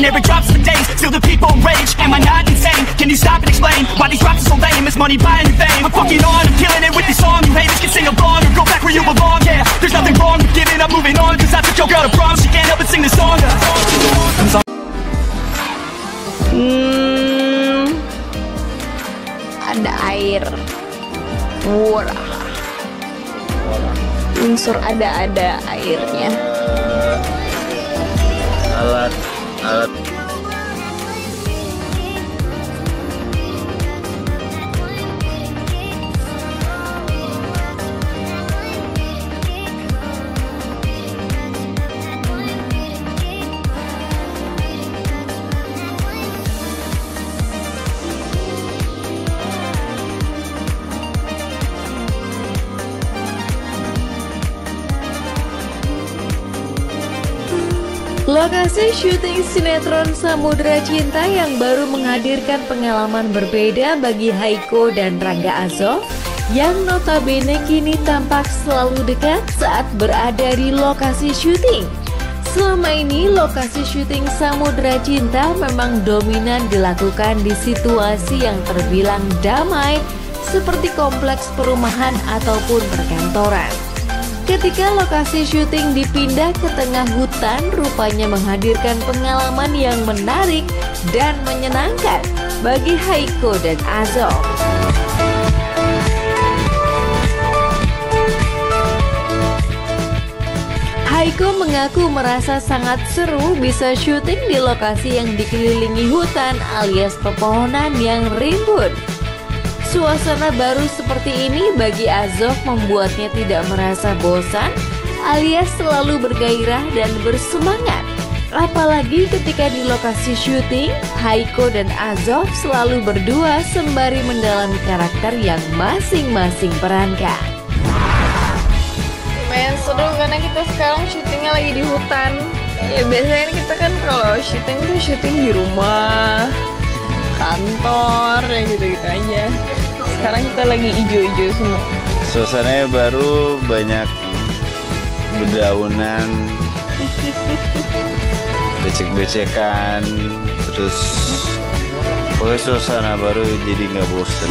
never drops for days. Feel the people rage, am I not insane? Can you stop and explain why these drops are so lame? Is money buying your fame? I'm fucking on, I'm killing it with this song. You haters can sing along or go back where you belong. Yeah, there's nothing wrong with giving up, moving on. Cause I took your girl to prom, she can't help but sing the song. Ada air. Wah. Unsur ada airnya. Alat Lokasi syuting sinetron Samudra Cinta yang baru menghadirkan pengalaman berbeda bagi Haiko dan Rangga Azof yang notabene kini tampak selalu dekat saat berada di lokasi syuting. Selama ini lokasi syuting Samudra Cinta memang dominan dilakukan di situasi yang terbilang damai seperti kompleks perumahan ataupun perkantoran. Ketika lokasi syuting dipindah ke tengah hutan, rupanya menghadirkan pengalaman yang menarik dan menyenangkan bagi Haiko dan Azof. Haiko mengaku merasa sangat seru bisa syuting di lokasi yang dikelilingi hutan alias pepohonan yang rimbun. Suasana baru seperti ini bagi Azof membuatnya tidak merasa bosan alias selalu bergairah dan bersemangat. Apalagi ketika di lokasi syuting, Haiko dan Azof selalu berdua sembari mendalami karakter yang masing-masing perankan. Lumayan seru karena kita sekarang syutingnya lagi di hutan. Ya biasanya kita kan kalau syuting tuh syuting di rumah, kantor, ya gitu-gitu aja. Sekarang kita lagi hijau-hijau semua. suasananya baru, banyak bedaunan, becek-becekan, terus pokoknya suasana baru jadi nggak bosen.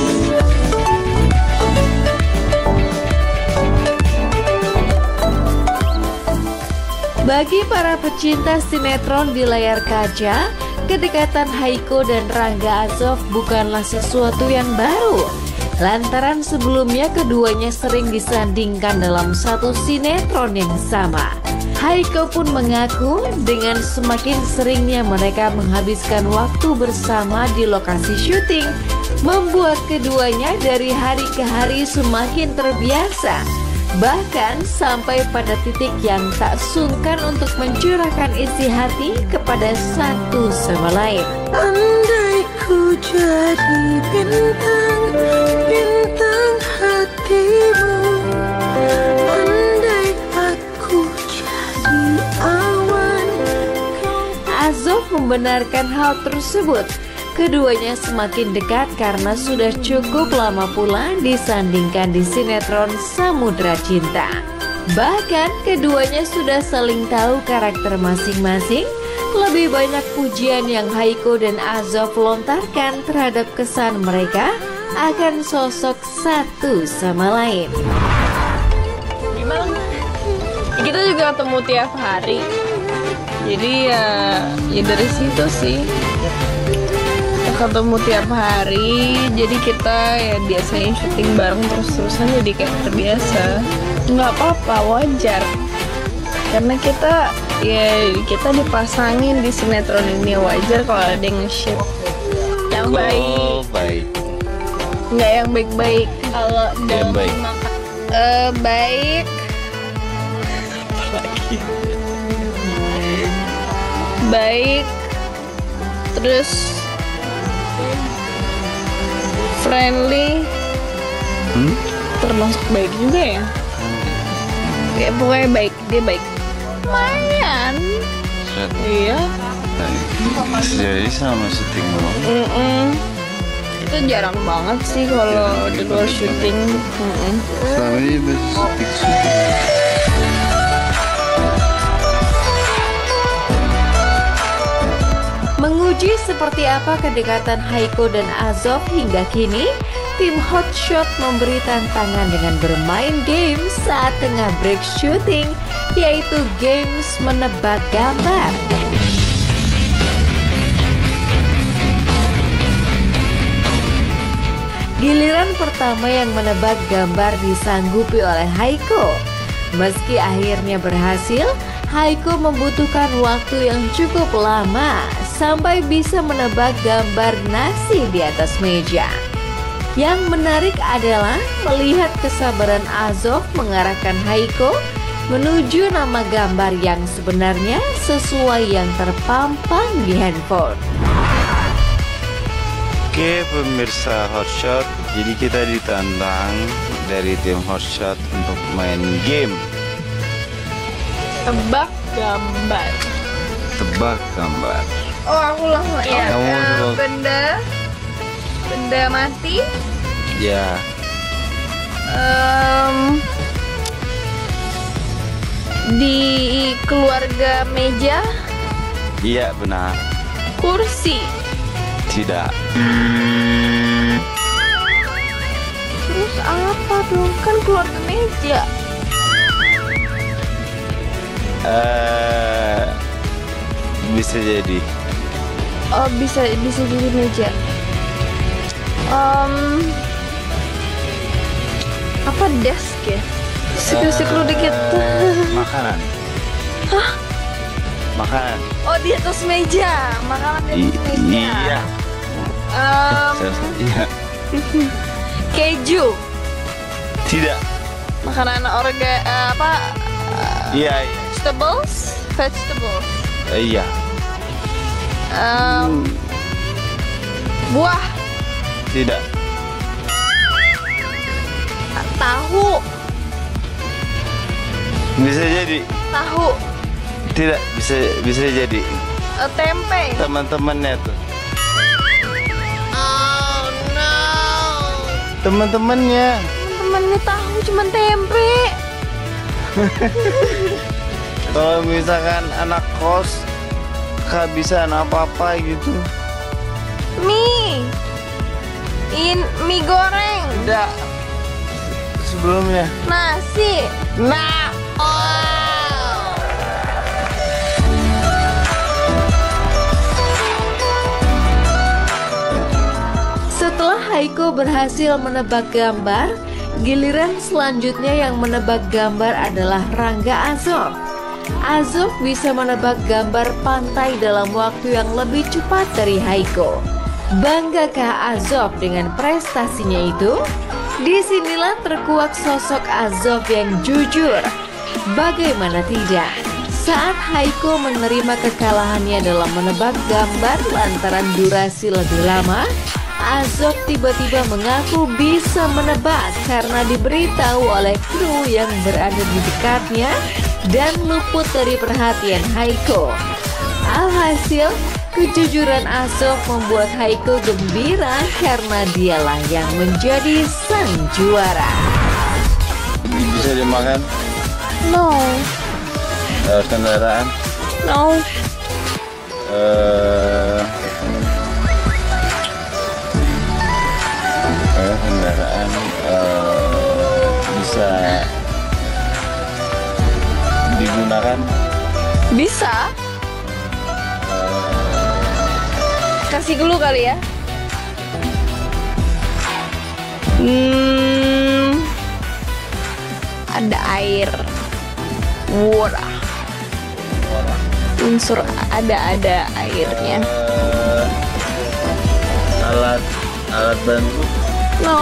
Bagi para pecinta sinetron di layar kaca, kedekatan Haiko dan Rangga Azof bukanlah sesuatu yang baru. Lantaran sebelumnya keduanya sering disandingkan dalam satu sinetron yang sama. Haiko pun mengaku dengan semakin seringnya mereka menghabiskan waktu bersama di lokasi syuting, membuat keduanya dari hari ke hari semakin terbiasa. Bahkan sampai pada titik yang tak sungkan untuk mencurahkan isi hati kepada satu sama lain. Andai ku jadi bintang, bintang hatimu, andai aku jadi awan. Azof membenarkan hal tersebut. Keduanya semakin dekat karena sudah cukup lama pula disandingkan di sinetron Samudra Cinta. Bahkan keduanya sudah saling tahu karakter masing-masing. Lebih banyak pujian yang Haiko dan Azof lontarkan terhadap kesan mereka akan sosok satu sama lain. Gimana? Kita juga ketemu tiap hari. Jadi ya dari situ sih. Ketemu tiap hari, jadi kita ya biasanya syuting bareng terus-terusan, jadi kayak terbiasa. Nggak apa-apa, wajar. Karena kita dipasangin di sinetron ini, wajar kalau ada yang nge-ship. Yang baik. Nggak yang baik-baik. Kalau yang baik. Baik. Apalagi? Baik. Terus friendly, termasuk baik juga ya. Ya pokoknya baik, dia baik. Lumayan. Iya. Jadi sama syuting doang. Itu jarang banget sih kalau di luar syuting. Selama ini masih syuting. Menguji seperti apa kedekatan Haiko dan Azov hingga kini, tim Hotshot memberi tantangan dengan bermain game saat tengah break syuting, yaitu games menebak gambar. Giliran pertama yang menebak gambar disanggupi oleh Haiko. Meski akhirnya berhasil, Haiko membutuhkan waktu yang cukup lama sampai bisa menebak gambar nasi di atas meja. Yang menarik adalah melihat kesabaran Azov mengarahkan Haiko menuju nama gambar yang sebenarnya sesuai yang terpampang di handphone. Oke pemirsa Hotshot, jadi kita ditantang dari tim Hotshot untuk main game Tebak gambar. tebak gambar. Oh, aku langsung ya. Kamu langsung. Benda mati. Ya, Di keluarga meja. iya benar. Kursi. Tidak. Terus apa dong? Kan keluarga meja. Bisa jadi. Oh, bisa jadi meja. Apa desk ya? Siklu dikit. Makanan. Hah? Makanan. Oh, di atas meja. Makanan di atas meja. Iya. Iya. Keju. Tidak. Makanan Iya. Vegetables. Iya. Buah. Tidak. Tahu. Bisa jadi. Tahu. Tidak. Bisa jadi. Tempe. Teman-temannya tuh. Oh no. Teman-temannya. Temen-temennya tahu cuman tempe. Kalau misalkan anak kos kehabisan apa-apa gitu. Mie goreng. Tidak. Sebelumnya. Nasi. Nah. Setelah Haiko berhasil menebak gambar, giliran selanjutnya yang menebak gambar adalah Rangga Azov. Azov bisa menebak gambar pantai dalam waktu yang lebih cepat dari Haiko. Banggakah Azov dengan prestasinya itu? Disinilah terkuak sosok Azov yang jujur. Bagaimana tidak? Saat Haiko menerima kekalahannya dalam menebak gambar lantaran durasi lebih lama, Azov tiba-tiba mengaku bisa menebak karena diberitahu oleh kru yang berada di dekatnya dan luput dari perhatian Haiko. Alhasil, kejujuran Azov membuat Haiko gembira karena dialah yang menjadi sang juara. Bisa dimakan. No. Kendaraan. No. Kendaraan bisa digunakan. Bisa. Kasih dulu kali ya. Ada air. Water. Unsur ada airnya. Alat bantu. No.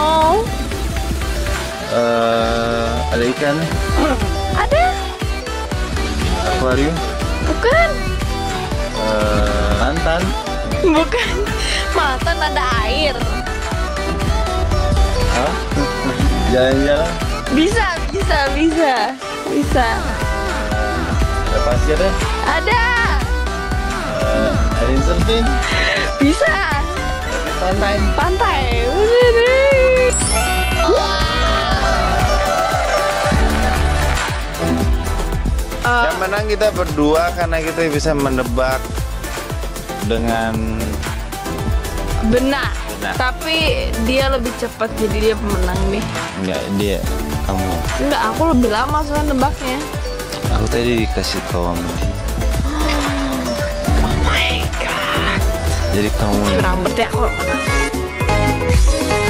Ada ikan. Ada. Akuarium. Bukan. Mantan. Bukan. Mantan ada air. Hah? Jalan-jalan. Bisa. Ada pasirnya. Ada. Ada surfing. Bisa. Pantai. Yang menang kita berdua karena kita bisa menebak dengan Benar. Nah. Tapi dia lebih cepat, jadi dia pemenang nih. enggak dia kamu. Enggak, aku lebih lama soalnya nebaknya. Aku tadi dikasih tahu sama dia. Oh my god. Jadi kamu Rambutnya aku.